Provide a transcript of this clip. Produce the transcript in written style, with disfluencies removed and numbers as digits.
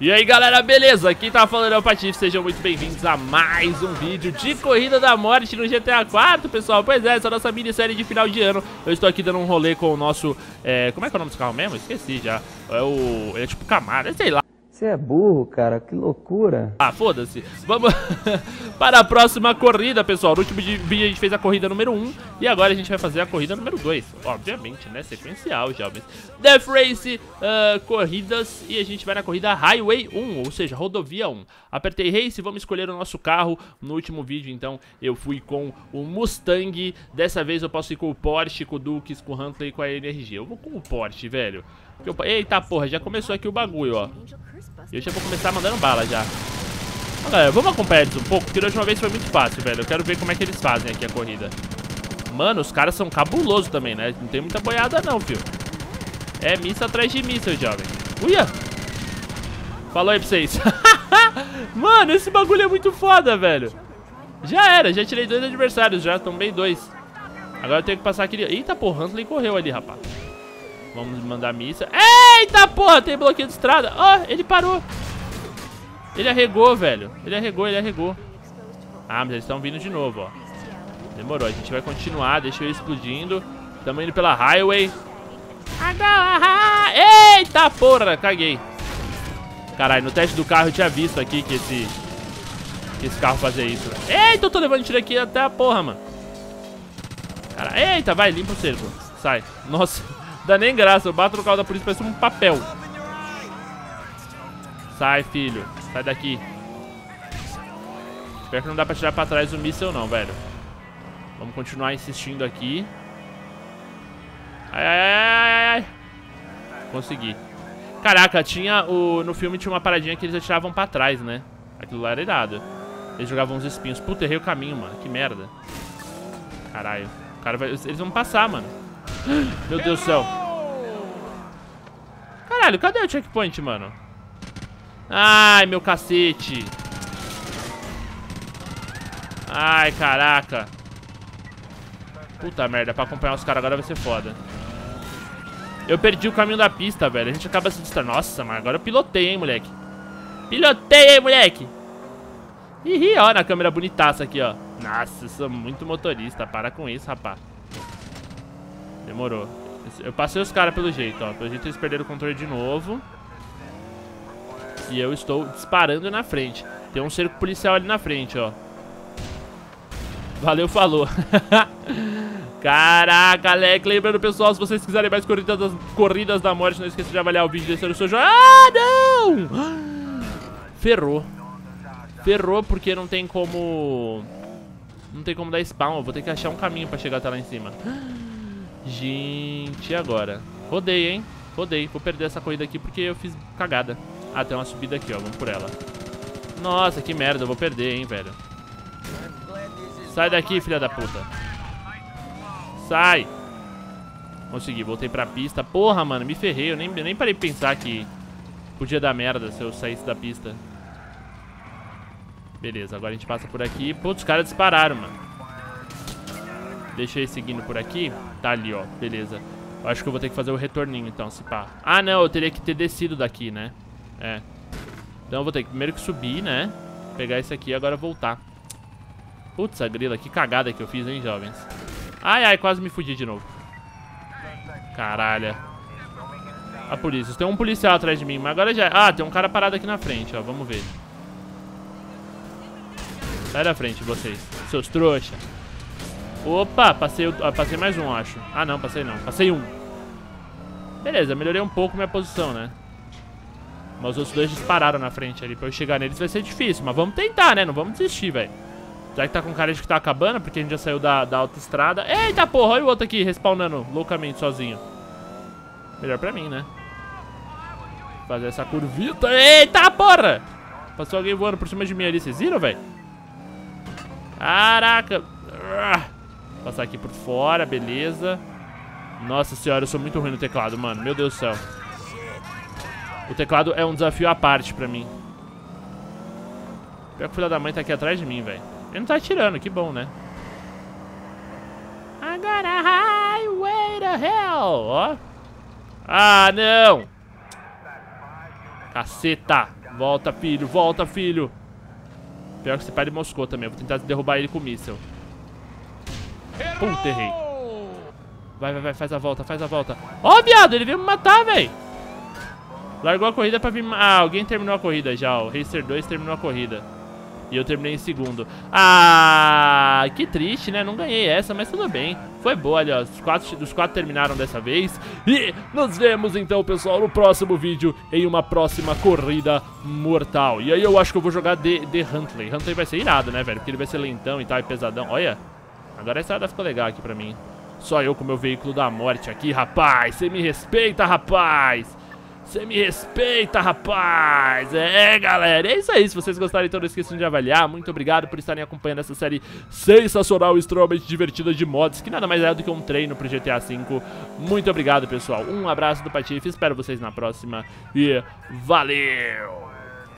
E aí galera, beleza? Quem tá falando é o Patife, sejam muito bem-vindos a mais um vídeo de Corrida da Morte no GTA 4, pessoal. Pois é, essa é a nossa minissérie de final de ano. Eu estou aqui dando um rolê com o nosso... como é que é o nome desse carro mesmo? Esqueci já. Ele é tipo Camaro, sei lá. Você é burro, cara, que loucura. Ah, foda-se. Vamos para a próxima corrida, pessoal. No último vídeo a gente fez a corrida número 1 e agora a gente vai fazer a corrida número 2. Obviamente, né? Sequencial, jovens. Death Race, corridas, e a gente vai na corrida Highway 1, ou seja, rodovia 1. Apertei Race, vamos escolher o nosso carro. No último vídeo, então, eu fui com o Mustang. Dessa vez eu posso ir com o Porsche, com o Dukes, com o Huntley e com a NRG. Eu vou com o Porsche, velho. Eita porra, já começou aqui o bagulho, ó. Eu já vou começar mandando bala já. Galera, vamos acompanhar eles um pouco, porque da última vez foi muito fácil, velho. Eu quero ver como é que eles fazem aqui a corrida. Mano, os caras são cabulosos também, né? Não tem muita boiada não, filho. É missa atrás de missa, jovem. Uia! Falou aí pra vocês. Mano, esse bagulho é muito foda, velho. Já era, já tirei 2 adversários, já tombei 2. Agora eu tenho que passar aquele... Eita porra, Huntley correu ali, rapaz. Vamos mandar missa. Eita porra, tem bloqueio de estrada. Ó, ele parou. Ele arregou, velho. Ele arregou. Ah, mas eles estão vindo de novo, ó. Demorou, a gente vai continuar. Deixa eu ir explodindo. Estamos indo pela highway. Eita porra, caguei. Caralho, no teste do carro eu tinha visto aqui que esse carro fazia isso. Eita, eu tô levando tiro aqui até a porra, mano. Cara, eita, vai, limpa o cerco. Sai. Nossa, dá nem graça. Eu bato no carro da polícia, parece um papel. Sai, filho. Sai daqui. Espero que não dá pra tirar pra trás o míssel não, velho. Vamos continuar insistindo aqui. Ai. Consegui. Caraca, tinha no filme tinha uma paradinha que eles atiravam pra trás, né? Aquilo lá era irado. Eles jogavam uns espinhos. Puta, errei o caminho, mano. Que merda. Caralho. Eles vão passar, mano. Meu Deus do céu. Caralho, cadê o checkpoint, mano? Ai, meu cacete. Ai, caraca. Puta merda, pra acompanhar os caras agora vai ser foda. Eu perdi o caminho da pista, velho. A gente acaba se distraindo. Nossa, mas agora eu pilotei, hein, moleque. Pilotei, hein, moleque. Ih, ó, na câmera bonitaça aqui, ó. Nossa, eu sou muito motorista. Para com isso, rapaz. Demorou. Eu passei os caras pelo jeito, ó. Pelo jeito eles perderam o controle de novo. E eu estou disparando na frente. Tem um cerco policial ali na frente, ó. Valeu, falou. Caraca, Alec. Lembrando, pessoal, se vocês quiserem mais corridas da morte, não esqueça de avaliar o vídeo e deixar o seu joinha. Ah, não! Ferrou. Ferrou porque não tem como... Não tem como dar spawn. Eu vou ter que achar um caminho pra chegar até lá em cima. Gente, e agora? Rodei, hein? Rodei. Vou perder essa corrida aqui porque eu fiz cagada. Ah, tem uma subida aqui, ó. Vamos por ela. Nossa, que merda. Eu vou perder, hein, velho. Sai daqui, filha da puta. Sai. Consegui. Voltei pra pista. Porra, mano. Me ferrei. Eu nem parei de pensar que podia dar merda se eu saísse da pista. Beleza. Agora a gente passa por aqui. Pô, os caras dispararam, mano. Deixa eu ir seguindo por aqui. Tá ali, ó. Beleza. Eu acho que eu vou ter que fazer o retorninho, então, se pá. Ah, não. Eu teria que ter descido daqui, né? É. Então eu vou ter que primeiro que subir, né? Pegar esse aqui e agora voltar. Putz, a grila. Que cagada que eu fiz, hein, jovens? Ai, ai. Quase me fudi de novo. Caralho. A polícia. Tem um policial atrás de mim, mas agora já... Ah, tem um cara parado aqui na frente, ó. Vamos ver. Sai da frente, vocês. Seus trouxa. Opa, passei mais um, acho. Ah, não, passei não. Passei um. Beleza, melhorei um pouco minha posição, né? Mas os outros dois dispararam na frente ali. Pra eu chegar neles vai ser difícil. Mas vamos tentar, né? Não vamos desistir, velho. Já que tá com cara de que tá acabando, porque a gente já saiu da autoestrada. Eita porra, olha o outro aqui respawnando loucamente sozinho. Melhor pra mim, né? Fazer essa curvita. Eita porra! Passou alguém voando por cima de mim ali. Vocês viram, velho? Caraca. Passar aqui por fora, beleza. Nossa senhora, eu sou muito ruim no teclado, mano. Meu Deus do céu. O teclado é um desafio à parte pra mim. Pior que o filho da mãe tá aqui atrás de mim, velho. Ele não tá atirando, que bom, né? Agora highway to hell, ó. Ah, não. Caceta. Volta, filho, volta, filho. Pior que esse pai de moscou também. Eu vou tentar derrubar ele com o míssel. Puta, errei. Vai, faz a volta, faz a volta. Ó, viado, ele veio me matar, velho. Largou a corrida pra vir... Ah, alguém terminou a corrida já, ó. O Racer 2 terminou a corrida. E eu terminei em segundo. Ah, que triste, né? Não ganhei essa, mas tudo bem. Foi boa ali, ó. Os quatro terminaram dessa vez. E nos vemos então, pessoal, no próximo vídeo, em uma próxima corrida mortal. E aí eu acho que eu vou jogar de Huntley. Huntley vai ser irado, né, velho? Porque ele vai ser lentão e tal, e pesadão. Olha, agora essa área ficou legal aqui pra mim. Só eu com meu veículo da morte aqui, rapaz. Você me respeita, rapaz. Você me respeita, rapaz. É, galera, é isso aí. Se vocês gostarem, então não esqueçam de avaliar. Muito obrigado por estarem acompanhando essa série sensacional e extremamente divertida de mods, que nada mais é do que um treino pro GTA V. Muito obrigado, pessoal. Um abraço do Patife. Espero vocês na próxima. E valeu!